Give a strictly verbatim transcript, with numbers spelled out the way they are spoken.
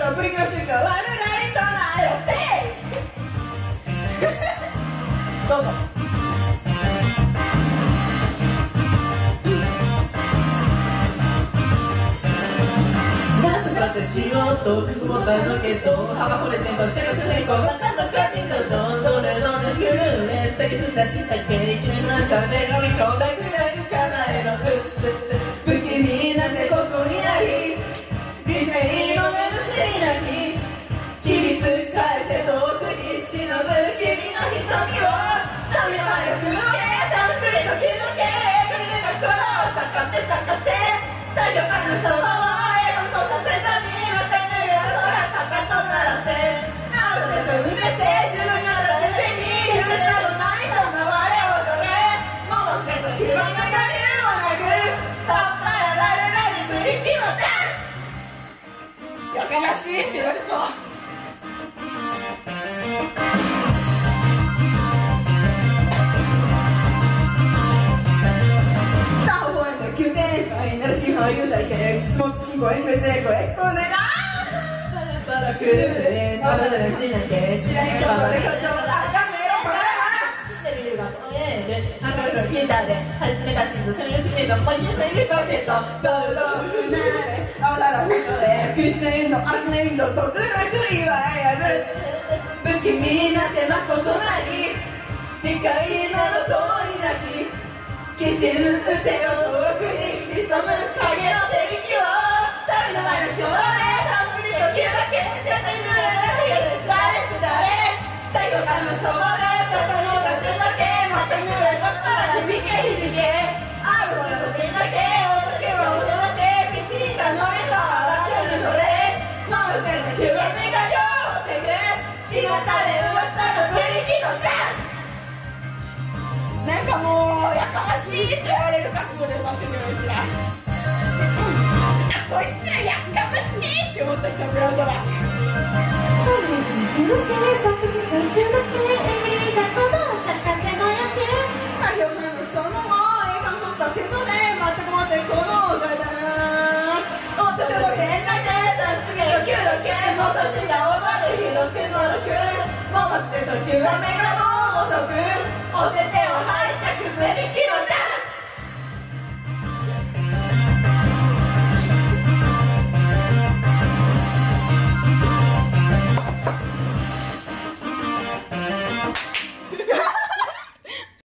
とプリキュア進化ワルラリとなよせどうぞ。しようとくぼたのけど幅これ先輩シャカスネコバカのカニのジョンドレドレフルレスタキスタシタケイキネマンサメガミコバクラグカナエのウッス不気味なんてここにあり理性の目のせいなき厳しく返せ遠くに忍ぶ君の瞳をサメマ力の計算する時の計くれた頃を咲かせ咲かせ最初からのそばをさせたにまたね空高とならせアウトでとうめせ自分がだてに許さのないそんな我を踊れもうせと気はめが理由もなくたったやられらにプリキュアだやかましいって言われそう言うだけもっちごえふせごえこねなパラパラくるでパラパラしなきゃしないことでこっちもだやめろこれは知ってるがとえであかるギターで張り詰めたしんどそれを好きなパニュメリコケとドロフナレあららふとでクリステンのアクレインドとドラクイはやぶ不気味な手間ことなり理解なのといなき消しぬく手を遠くに潜む影の手引きをサビの前の将来たっぷりと気だけ手に塗られる誰す誰最後からのそばで肩のガスだけまた濡れた空に響け響けあるものとみんだけおとけは踊ってきちんと乗れと慌てるのれもう二人の極みが両を防ぐ巷で噂のプリキュアだなんかもうやかましいって言われる覚悟で待ってくるうちらこいつらやかましいって思った人ブラウドバックそうですね色気作詞が中だけエミだとどうさかせのやし作業のその後映画のさせとで待ってこ待ってこの歌だなお届けだけさすがよきゅうだけもう年が終わるひどくもろくもう待ってときは目がもうお得お手手を